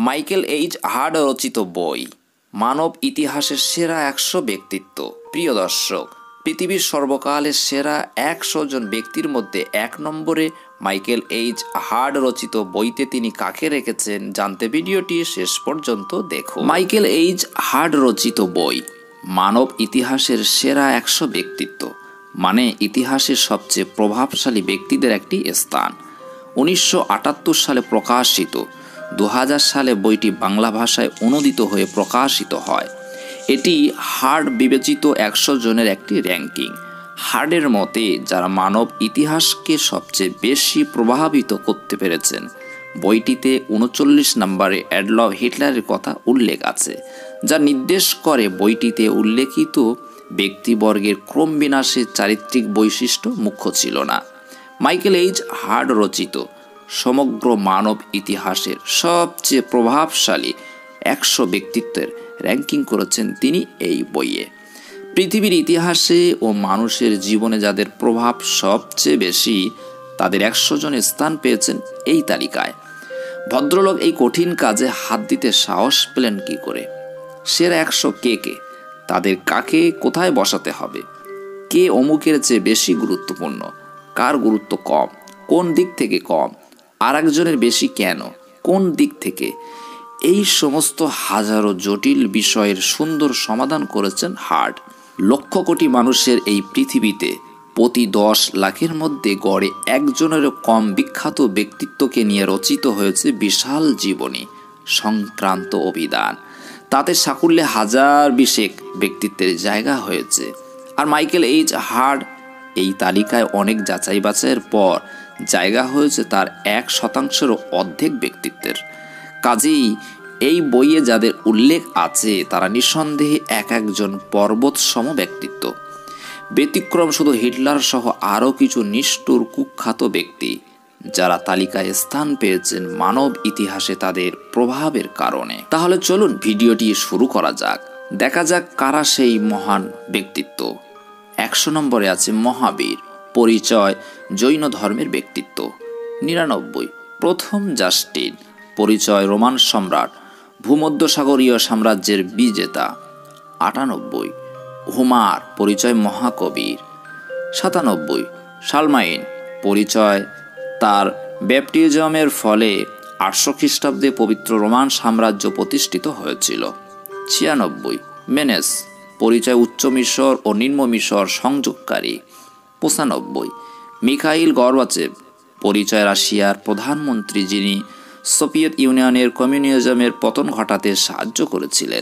Michael H hard রচিত বই মানব ইতিহাসের সেরা 100 ব্যক্তিত্ব। প্রিয় দর্শক, পৃথিবীর সর্বকালের সেরা 100 জন ব্যক্তির মধ্যে 1 নম্বরে মাইকেল এইচ হার্ড রচিত বইতে তিনি কাকে রেখেছেন জানতে ভিডিওটি শেষ পর্যন্ত দেখুন। মাইকেল এইচ হার্ড রচিত বই মানব ইতিহাসের সেরা 100 ব্যক্তিত্ব, মানে ইতিহাসের সবচেয়ে প্রভাবশালী ব্যক্তিদের একটি স্থান। 1978 সালে প্রকাশিত। 2000 সালে বইটি বাংলা ভাষায় অনুদিত হয়ে প্রকাশিত হয়। এটি হার্ড বিবেচিত 100 জনের একটি র্যাঙ্কিং। হার্ডের মতে যারা মানব ইতিহাসকে সবচেয়ে বেশি প্রভাবিত করতে পেরেছেন, বইটিতে 39 নম্বরে অ্যাডলফ হিটলারের কথা উল্লেখ আছে, যা নির্দেশ করে বইটিতে উল্লেখিত ব্যক্তিবর্গের ক্রমবিন্যাসের চারিত্রিক বৈশিষ্ট্য মুখ্য ছিল না। মাইকেল এইচ হার্ড রচিত সমগ্র মানব ইতিহাসের সবচেয়ে প্রভাবশালী 100 ব্যক্তিত্বের র্যাঙ্কিং করেছেন তিনি এই বইয়ে। পৃথিবীর ইতিহাসে ও মানুষের জীবনে যাদের প্রভাব সবচেয়ে বেশি, তাদের 100 জন স্থান পেয়েছেন এই তালিকায়। ভদ্রলোক এই কঠিন কাজে হাত দিতে সাহস পেলেন কি করে? সেরা 100 কে কে, তাদের কাকে কোথায় বসাতে হবে, কে অমুকের চেয়ে বেশি গুরুত্বপূর্ণ, কার গুরুত্ব কম, কোন দিক থেকে কম, আর একজনের বেশি কেন, কোন দিক থেকে, এই সমস্ত হাজারো জটিল বিষয়ের সুন্দর সমাধান করেছেন হার্ড। লক্ষ কোটি মানুষের এই পৃথিবীতে প্রতি 10 লাখের মধ্যে গড়ে একজনেরও কম বিখ্যাত ব্যক্তিত্বকে নিয়ে রচিত হয়েছে বিশাল জীবনী সংক্রান্ত অভিধান। তাতে সাকুল্যে হাজার বিশেক ব্যক্তিত্বের জায়গা হয়েছে। আর মাইকেল এইচ হার্ড এই তালিকায় অনেক যাচাই বাছাইয়ের পর জায়গা হয়েছে তার 1%-এরও অর্ধেক ব্যক্তিত্বের। কাজেই এই বইয়ে যাদের উল্লেখ আছে তারা নিঃসন্দেহে এক একজন পর্বতসম ব্যক্তিত্ব। ব্যতিক্রম শুধু হিটলার সহ আরও কিছু নিষ্ঠুর কুখ্যাত ব্যক্তি, যারা তালিকায় স্থান পেয়েছেন মানব ইতিহাসে তাদের প্রভাবের কারণে। তাহলে চলুন ভিডিওটি শুরু করা যাক, দেখা যাক কারা সেই মহান ব্যক্তিত্ব। 100 নম্বরে আছে মহাবীর, পরিচয় জৈন ধর্মের ব্যক্তিত্ব। 99 প্রথম জাস্টিন, পরিচয় রোমান সম্রাট, ভূমধ্যসাগরীয় সাম্রাজ্যের বিজেতা। 98 হুমার, পরিচয় মহাকবির। 97 শালমাইন, পরিচয় তার ব্যাপটিজমের ফলে 800 খ্রিস্টাব্দে পবিত্র রোমান সাম্রাজ্য প্রতিষ্ঠিত হয়েছিল। 96 মেনেস, পরিচয় উচ্চ মিশর ও নিম্ন মিশর সংযোগকারী। 95 মিখাইল গর্বাচেভ, পরিচয় রাশিয়ার প্রধানমন্ত্রী যিনি সোভিয়েত ইউনিয়নের কমিউনিজমের পতন ঘটাতে সাহায্য করেছিলেন।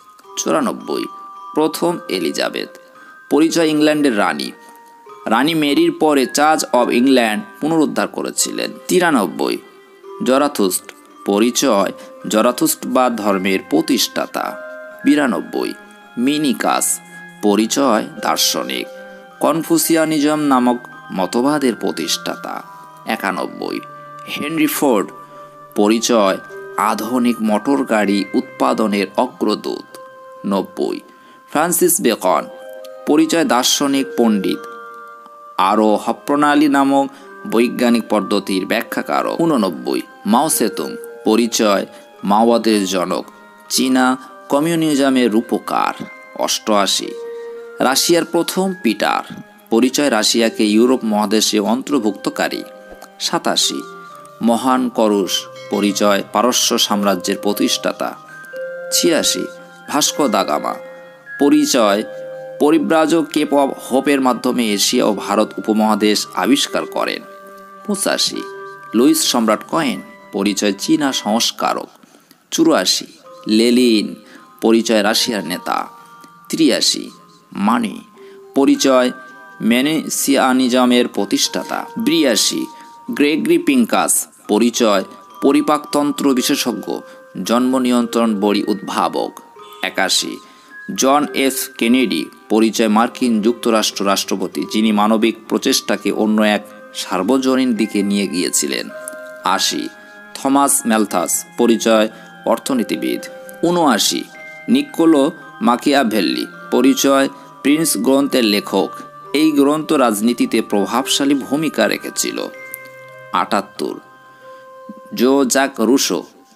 94 প্রথম এলিজাবেথ, পরিচয় ইংল্যান্ডের রানী, রানী মেরির পরে চার্চ অব ইংল্যান্ড পুনরুদ্ধার করেছিলেন। 93 জরাথুস্ট, পরিচয় জরাথুস্টবাদ ধর্মের প্রতিষ্ঠাতা। 92 মিনিকাস, পরিচয় দার্শনিক, কনফুসিয়ানিজম নামক মতবাদের প্রতিষ্ঠাতা। 91 হেনরি ফোর্ড, পরিচয় আধুনিক মোটর গাড়ি উৎপাদনের অগ্রদূত। 90 ফ্রান্সিস বেকন, পরিচয় দার্শনিক পণ্ডিত, আরোহ প্রণালী নামক বৈজ্ঞানিক পদ্ধতির ব্যাখ্যাকারক। 89 মাও সেতুং, পরিচয় মাওবাদের জনক, চীনা কমিউনিজমের রূপকার। 88 রাশিয়ার প্রথম পিটার, পরিচয় রাশিয়াকে ইউরোপ মহাদেশে অন্তর্ভুক্তকারী। 87 মহান করুশ, পরিচয় পারস্য সাম্রাজ্যের প্রতিষ্ঠাতা। 86 ভাস্কো দা গামা, পরিচয় পরিব্রাজক কেপ অব হোপের মাধ্যমে এশিয়া ও ভারত উপমহাদেশ আবিষ্কার করেন। 85 লুইস সম্রাট কয়েন, পরিচয় চীনা সংস্কারক। 84 লেনিন, পরিচয় রাশিয়ার নেতা। 83 মানি, পরিচয় মেনেসিয়ানিজমের প্রতিষ্ঠাতা। 82 গ্রেগরি পিঙ্কাস, পরিচয় পরিপাকতন্ত্র বিশেষজ্ঞ, জন্ম নিয়ন্ত্রণ বড়ি উদ্ভাবক। 81 জন এফ কেনেডি, পরিচয় মার্কিন যুক্তরাষ্ট্র রাষ্ট্রপতি যিনি মানবিক প্রচেষ্টাকে অন্য এক সার্বজনীন দিকে নিয়ে গিয়েছিলেন। 80 থমাস ম্যালথাস, পরিচয় অর্থনীতিবিদ। 79 নিক্কোলো মাকিয়াভেল্লি, পরিচয় প্রিন্স গ্রন্থের লেখক, এই গ্রন্থ রাজনীতিতে প্রভাবশালী ভূমিকা রেখেছিল। 78 জো জাক রুশো,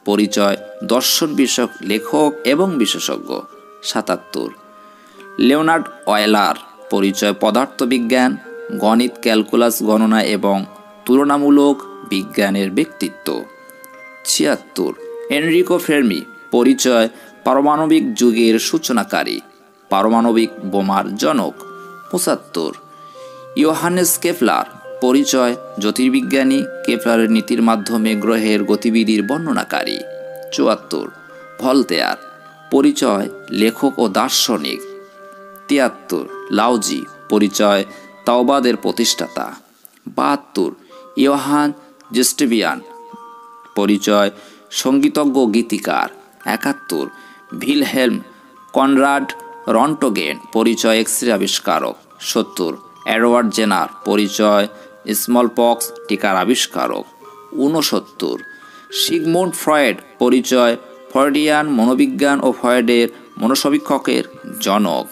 পরিচয় দর্শন বিষয়ক লেখক এবং বিশেষজ্ঞ। 77 লিওনার্ড অয়েলার, পরিচয় পদার্থবিজ্ঞান, গণিত, ক্যালকুলাস, গণনা এবং তুলনামূলক বিজ্ঞানের ব্যক্তিত্ব। 76 এনরিকো ফের্মি, পরিচয় পারমাণবিক যুগের সূচনাকারী, পারমাণবিক বোমার জনক। 75 ইয়োহানেস কেপলার, পরিচয় জ্যোতির্বিজ্ঞানী, কেপলারের নীতির মাধ্যমে গ্রহের গতিবিধির বর্ণনাকারী। 74 ভলতেয়ার, পরিচয় লেখক ও দার্শনিক। 73 লাউজি, পরিচয় তাওবাদের প্রতিষ্ঠাতা। 72 ইয়োহান জেস্টেভিয়ান, পরিচয় সঙ্গীতজ্ঞ ও গীতিকার। 71 ভিলহেলম কনরাড রন্টগেন, পরিচয় এক্স-রে আবিষ্কারক। 70 এডওয়ার্ড জেনার, পরিচয় স্মলপক্স টিকার আবিষ্কারক। 69 সিগমুন্ড ফ্রয়েড, পরিচয় ফ্রয়েডিয়ান মনোবিজ্ঞান ও ফ্রয়েডের মনসবীক্ষকের জনক।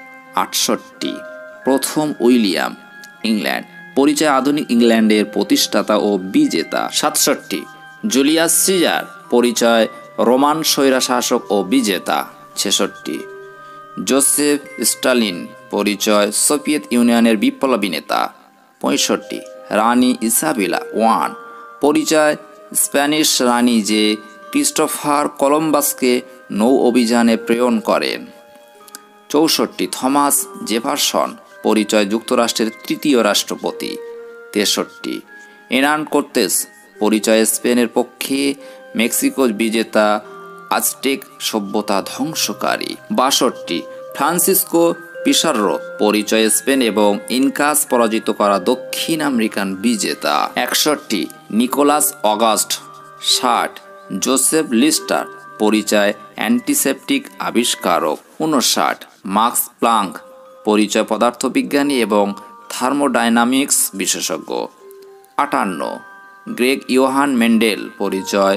68 প্রথম উইলিয়াম, ইংল্যান্ড, পরিচয় আধুনিক ইংল্যান্ডের প্রতিষ্ঠাতা ও বিজেতা। 67 জুলিয়াস সিজার, পরিচয় রোমান স্বৈরশাসক ও বিজেতা। 66 জোসেফ স্টালিন, পরিচয় সোভিয়েত ইউনিয়নের বিপ্লবী নেতা। 65 রানী ইসাবেলা ওয়ান, পরিচয় স্প্যানিশ রানী যে ক্রিস্টোফার কলম্বাসকে নৌ অভিযানে প্রেরণ করেন। 64 থমাস জেফারসন, পরিচয় যুক্তরাষ্ট্রের তৃতীয় রাষ্ট্রপতি। 63 এনান কোর্তেস, পরিচয় স্পেনের পক্ষে মেক্সিকো বিজেতা আজটেক সভ্যতা ধ্বংসকারী। 62 ফ্রান্সিসকো পিসারো, পরিচয় স্পেন এবং ইনকাস পরাজিত করা দক্ষিণ আমেরিকান বিজেতা। 61 নিকোলাস অগাস্ট। 60 জোসেফ লিস্টার, পরিচয় অ্যান্টিসেপটিক আবিষ্কারক। 59 মার্কস প্লাঙ্ক, পরিচয় পদার্থবিজ্ঞানী এবং থার্মোডাইনামিক্স বিশেষজ্ঞ। 58 গ্রেগ ইয়োহান মেন্ডেল, পরিচয়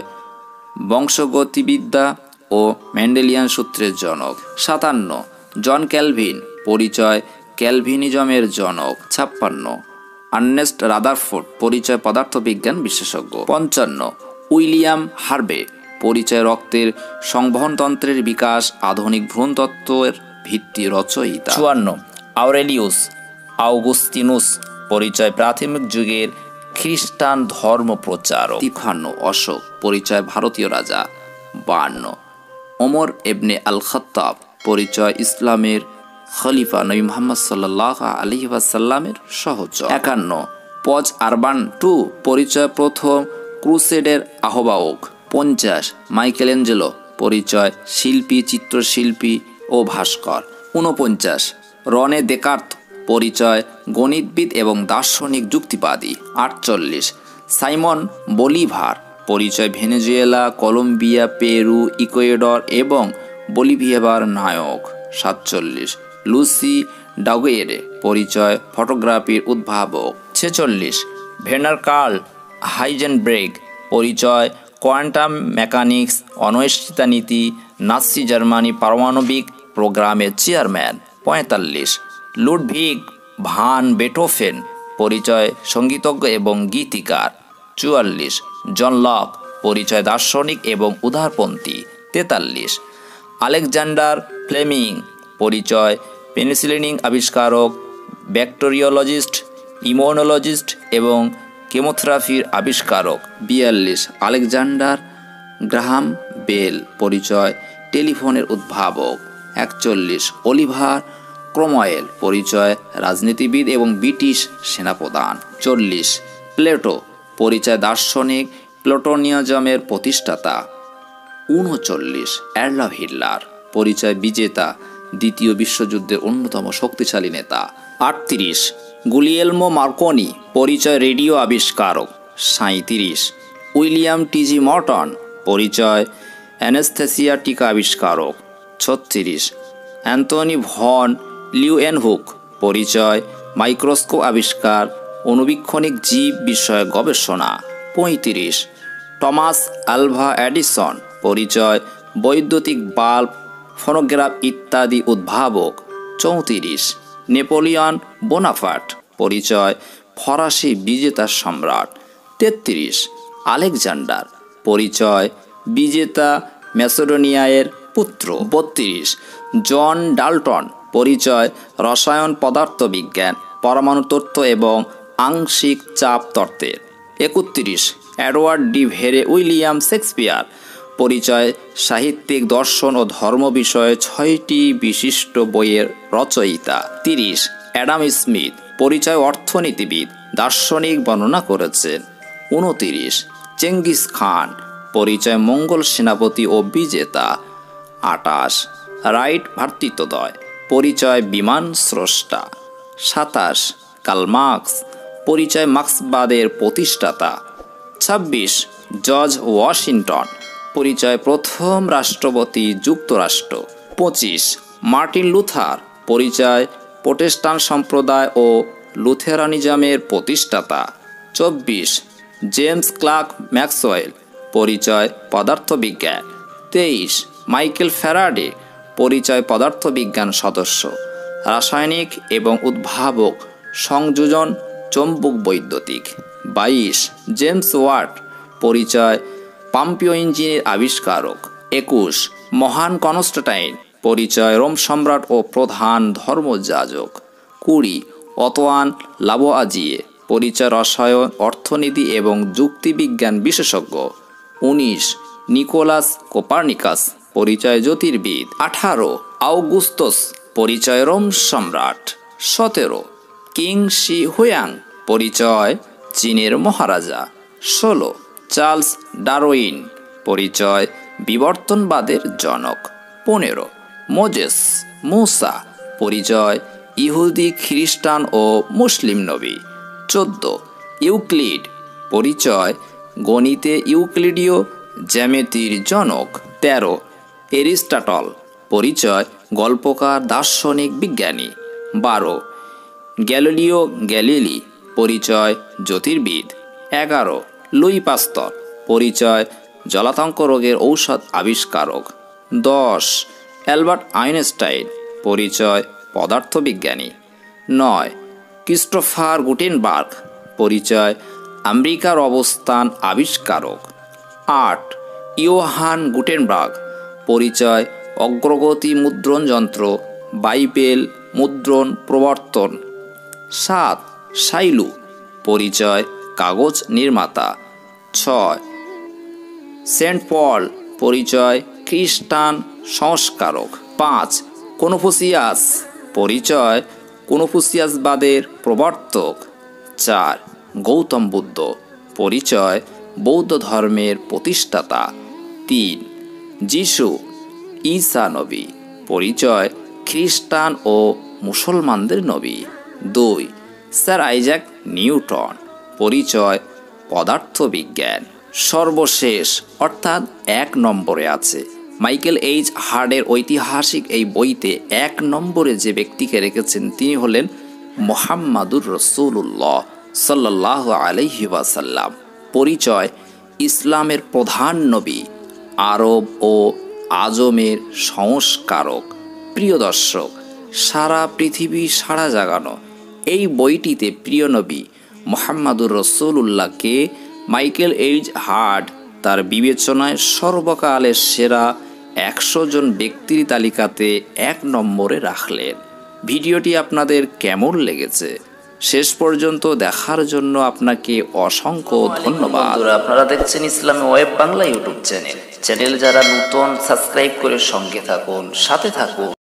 বংশগতিবিদ্যা ও মেন্ডেলিয়ান সূত্রের জনক। 57 জন ক্যালভিন, পরিচয় ক্যালভিনিজমের জনক। 56 আর্নেস্ট রাদারফোর্ড, পরিচয় পদার্থবিজ্ঞান বিশেষজ্ঞ। 55 উইলিয়াম হার্ভে, পরিচয় রক্তের সংবহনতন্ত্রের বিকাশ, আধুনিক ভ্রূণতত্ত্বের ভিত্তি রচয়িতা। 54 আউরেলিয়াস আউগুস্তিনুস, পরিচয় প্রাথমিক যুগের খ্রিস্টান ধর্ম প্রচারক। 53 অশোক, পরিচয় ভারতীয় রাজা। 52 ওমর ইবনে আল খাত্তাব, পরিচয় ইসলামের খলিফা নবী মুহাম্মদ সাল্লাল্লাহু আলাইহি ওয়াসাল্লামের সহচর। 51 পজ আরবান টু, পরিচয় প্রথম ক্রুসেডের আহ্বায়ক। 50 মাইকেলেঞ্জেলো, পরিচয় শিল্পী, চিত্রশিল্পী ও ভাস্কর। 49 রনে দেকার্ত, পরিচয় গণিতবিদ এবং দার্শনিক যুক্তিবাদী। 48 সাইমন বলিভার, পরিচয় ভেনেজুয়েলা, কলম্বিয়া, পেরু, ইকুয়েডর এবং বলিভিয়ার নায়ক। 47 লুসি ডাগুয়েরে, পরিচয় ফটোগ্রাফির উদ্ভাবক। 46 ভের্নার কার্ল হাইজেনব্রেগ, পরিচয় কোয়ান্টাম মেকানিক্স, অনিশ্চিততা নীতি, নাৎসি জার্মানি পারমাণবিক প্রোগ্রামের চেয়ারম্যান। 45 লুডভিগ ভান বেটোফেন, পরিচয় সঙ্গীতজ্ঞ এবং গীতিকার। 44 জন লক, পরিচয় দার্শনিক এবং উদারপন্থী। 43 আলেকজান্ডার ফ্লেমিং, পরিচয় পেনিসিলিন আবিষ্কারক, ব্যাকটেরিওলজিস্ট, ইমিউনোলজিস্ট এবং কেমোথেরাপির আবিষ্কারক। 42 আলেকজান্ডার গ্রাহাম বেল, পরিচয় টেলিফোনের উদ্ভাবক। 41 অলিভার ক্রমওয়েল, পরিচয় রাজনীতিবিদ এবং ব্রিটিশ সেনাপ্রধান। 40 প্লেটো, পরিচয় দার্শনিক, প্লেটোনিয়াজমের প্রতিষ্ঠাতা। 39 অ্যাডলফ হিটলার, পরিচয় বিজেতা, দ্বিতীয় বিশ্বযুদ্ধের অন্যতম শক্তিশালী নেতা। 38 গুলিয়েলমো মার্কনি, পরিচয় রেডিও আবিষ্কারক। 37 উইলিয়াম টিজি মর্টন, পরিচয় অ্যানেস্থেসিয়া টিকা আবিষ্কারক। 36 অ্যান্থনি ভন লিউয়েনহুক, পরিচয় মাইক্রোস্কোপ আবিষ্কার, অণুবীক্ষণিক জীব বিষয়ে গবেষণা। 35 টমাস আলভা এডিসন, পরিচয় বৈদ্যুতিক বাল্ব, ফোনোগ্রাফ ইত্যাদি উদ্ভাবক। 34 নেপোলিয়ন বোনাপার্ট, পরিচয় ফরাসি বিজেতা সম্রাট। 33 আলেকজান্ডার, পরিচয় বিজেতা ম্যাসেডোনিয়ার পুত্র। 32 জন ডাল্টন, পরিচয় রসায়ন পদার্থবিজ্ঞান, পরমাণু তত্ত্ব এবং আংশিক চাপ তত্ত্বের। 31 Edward de Vere William Shakespeare, পরিচয় সাহিত্যিক, দর্শন ও ধর্ম বিষয়ে 6টি বিশিষ্ট বইয়ের রচয়িতা। 30 অ্যাডাম স্মিথ, পরিচয় অর্থনীতিবিদ, দার্শনিক, বর্ণনা করেছেন। 29 চেঙ্গিস খান, পরিচয় মঙ্গল সেনাপতি ও বিজেতা। 28 রাইট ভ্রাতৃদ্বয়, পরিচয় বিমান স্রষ্টা। 27 কার্ল মার্কস, পরিচয় মার্ক্সবাদের প্রতিষ্ঠাতা। 26 জর্জ ওয়াশিংটন, পরিচয় প্রথম রাষ্ট্রপতি যুক্তরাষ্ট্র। 25 মার্টিন লুথার, পরিচয় প্রোটেস্ট্যান্ট সম্প্রদায় ও লুথেরানিজমের প্রতিষ্ঠাতা। 24 জেমস ক্লার্ক ম্যাক্সওয়েল, পরিচয় পদার্থবিজ্ঞান। 23 মাইকেল ফ্যারাডে, পরিচয় পদার্থবিজ্ঞান সদস্য, রাসায়নিক এবং উদ্ভাবক, সংযোজন, চৌম্বক বৈদ্যুতিক। 22 জেমস ওয়াট, পরিচয় পাম্পীয় ইঞ্জিনের আবিষ্কারক। 21 মহান কনস্টান্টাইন, পরিচয় রোম সম্রাট ও প্রধান ধর্মযাজক। 20 অতোয়ান লাভোয়াজিয়ে, পরিচয় রসায়ন, অর্থনীতি এবং যুক্তিবিজ্ঞান বিশেষজ্ঞ। 19 নিকোলাস কোপার্নিকাস, পরিচয় জ্যোতির্বিদ। 18 আউগুস্তস, পরিচয় রোম সম্রাট। 17 কিং শি হুয়াং, পরিচয় চীনের মহারাজা। 16 চার্লস ডারউইন, পরিচয় বিবর্তনবাদের জনক। 15 মোজেস মুসা, পরিচয় ইহুদি, খ্রিস্টান ও মুসলিম নবী। 14 ইউক্লিড, পরিচয় গণিতে ইউক্লিডীয় জ্যামিতির জনক। 13 এরিস্টটল, পরিচয় গল্পকার, দার্শনিক, বিজ্ঞানী। 12 গ্যালিলিও গ্যালিলি, পরিচয় জ্যোতির্বিদ। 11 লুই পাস্তর, পরিচয় জলাতঙ্ক রোগের ঔষধ আবিষ্কারক। 10 অ্যালবার্ট আইনস্টাইন, পরিচয় পদার্থবিজ্ঞানী। 9 ক্রিস্টোফার গুটেনবার্গ, পরিচয় আমেরিকার অবস্থান আবিষ্কারক। 8 ইয়োহান গুটেনবার্গ, পরিচয় অগ্রগতি মুদ্রণ যন্ত্র, বাইবেল মুদ্রণ প্রবর্তন। 7 শাইলু, পরিচয় কাগজ নির্মাতা। 6 সেন্ট পল, পরিচয় খ্রিস্টান সংস্কারক। 5 কনফুসিয়াস, পরিচয় কনফুসিয়াসবাদের প্রবর্তক। 4 গৌতম বুদ্ধ, পরিচয় বৌদ্ধ ধর্মের প্রতিষ্ঠাতা। 3 যিশু ঈসা নবী, পরিচয় খ্রিস্টান ও মুসলমানদের নবী। 2 স্যার আইজ্যাক নিউটন, পরিচয় পদার্থবিজ্ঞান। সর্বশেষ অর্থাৎ 1 নম্বরে আছে মাইকেল এইচ হার্ডের ঐতিহাসিক এই বইতে 1 নম্বরে যে ব্যক্তিকে রেখেছেন তিনি হলেন মুহাম্মাদুর রাসূলুল্লাহ সাল্লাল্লাহু আলাইহি ওয়াসাল্লাম, পরিচয় ইসলামের প্রধান নবী, আরব ও আজমের সংস্কারক। প্রিয় দর্শক, সারা পৃথিবী সাড়া জাগানো এই বইটিতে প্রিয় নবী মুহাম্মাদুর রাসূলুল্লাহকে মাইকেল এইচ হার্ড তার বিবেচনায় সর্বকালের সেরা 100 জন ব্যক্তির তালিকাতে 1 নম্বরে রাখলেন। ভিডিওটি আপনাদের কেমন লেগেছে শেষ পর্যন্ত দেখার জন্য আপনাকে অসংখ্য ধন্যবাদ। আপনারা দেখছেন ইসলামী ওয়েব বাংলা ইউটিউব চ্যানেল যারা নতুন সাবস্ক্রাইব করে সঙ্গে থাকুন, সাথে থাকুন।